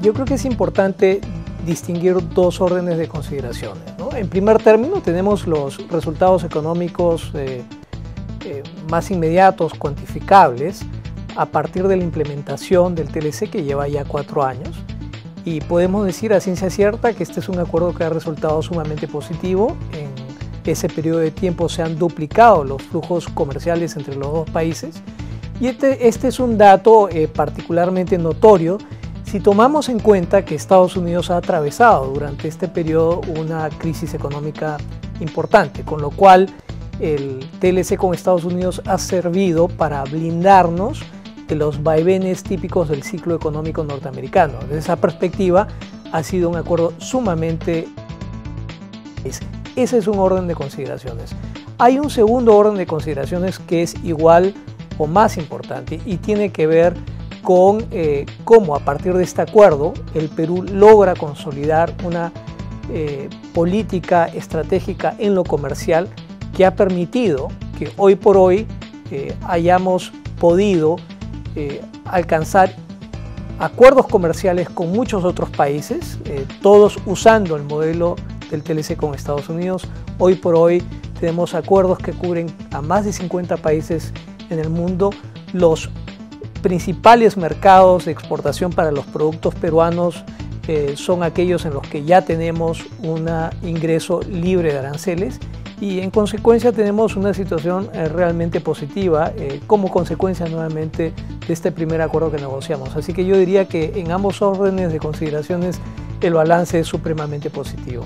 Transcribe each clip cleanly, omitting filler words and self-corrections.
yo creo que es importante distinguir dos órdenes de consideraciones, ¿no? En primer término tenemos los resultados económicos más inmediatos, cuantificables, a partir de la implementación del TLC que lleva ya 4 años. Y podemos decir a ciencia cierta que este es un acuerdo que ha resultado sumamente positivo. En ese periodo de tiempo se han duplicado los flujos comerciales entre los dos países. Y este es un dato particularmente notorio si tomamos en cuenta que Estados Unidos ha atravesado durante este periodo una crisis económica importante, con lo cual el TLC con Estados Unidos ha servido para blindarnos de los vaivenes típicos del ciclo económico norteamericano. Desde esa perspectiva ha sido un acuerdo sumamente... Ese es un orden de consideraciones. Hay un segundo orden de consideraciones que es igual o más importante y tiene que ver con cómo a partir de este acuerdo el Perú logra consolidar una política estratégica en lo comercial que ha permitido que hoy por hoy hayamos podido alcanzar acuerdos comerciales con muchos otros países, todos usando el modelo del TLC con Estados Unidos. Hoy por hoy tenemos acuerdos que cubren a más de 50 países en el mundo. Los principales mercados de exportación para los productos peruanos son aquellos en los que ya tenemos un ingreso libre de aranceles y en consecuencia tenemos una situación realmente positiva como consecuencia nuevamente de este primer acuerdo que negociamos. Así que yo diría que en ambos órdenes de consideraciones el balance es supremamente positivo.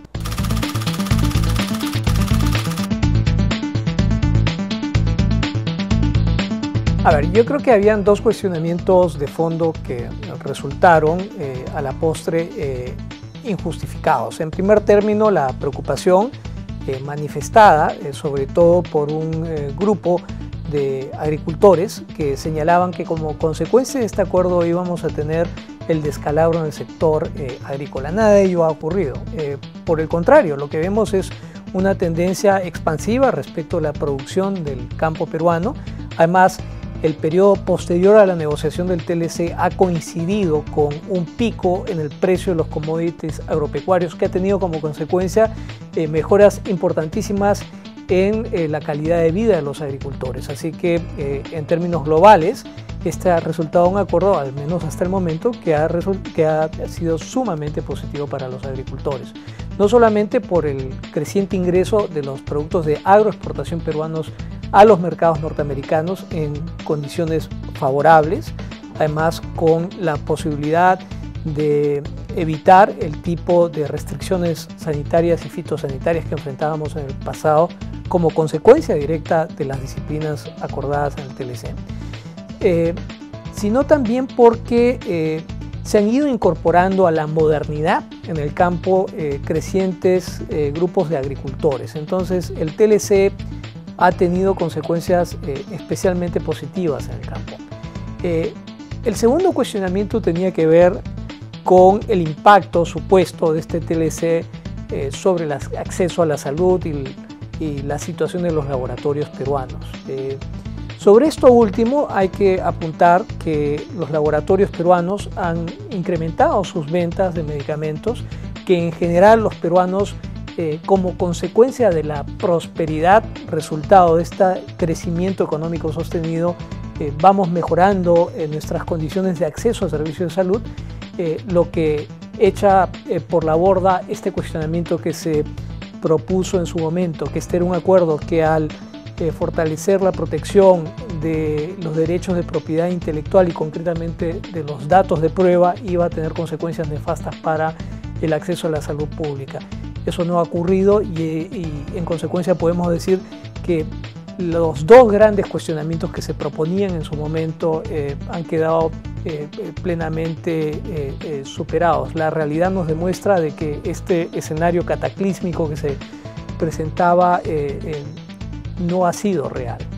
A ver, yo creo que habían dos cuestionamientos de fondo que resultaron a la postre injustificados. En primer término, la preocupación manifestada sobre todo por un grupo de agricultores que señalaban que como consecuencia de este acuerdo íbamos a tener el descalabro en el sector agrícola. Nada de ello ha ocurrido. Por el contrario, lo que vemos es una tendencia expansiva respecto a la producción del campo peruano. Además, el periodo posterior a la negociación del TLC ha coincidido con un pico en el precio de los commodities agropecuarios que ha tenido como consecuencia mejoras importantísimas en la calidad de vida de los agricultores. Así que en términos globales, este ha resultado un acuerdo, al menos hasta el momento, que ha sido sumamente positivo para los agricultores. No solamente por el creciente ingreso de los productos de agroexportación peruanos a los mercados norteamericanos en condiciones favorables, además con la posibilidad de evitar el tipo de restricciones sanitarias y fitosanitarias que enfrentábamos en el pasado como consecuencia directa de las disciplinas acordadas en el TLC. Sino también porque se han ido incorporando a la modernidad en el campo crecientes grupos de agricultores. Entonces el TLC ha tenido consecuencias especialmente positivas en el campo. El segundo cuestionamiento tenía que ver con el impacto supuesto de este TLC sobre el acceso a la salud y la situación de los laboratorios peruanos. Sobre esto último hay que apuntar que los laboratorios peruanos han incrementado sus ventas de medicamentos, que en general los peruanos como consecuencia de la prosperidad, resultado de este crecimiento económico sostenido, vamos mejorando nuestras condiciones de acceso a servicios de salud, lo que echa por la borda este cuestionamiento que se propuso en su momento, que este era un acuerdo que al fortalecer la protección de los derechos de propiedad intelectual y concretamente de los datos de prueba iba a tener consecuencias nefastas para el acceso a la salud pública. Eso no ha ocurrido y en consecuencia podemos decir que los dos grandes cuestionamientos que se proponían en su momento han quedado plenamente superados. La realidad nos demuestra de que este escenario cataclísmico que se presentaba no ha sido real.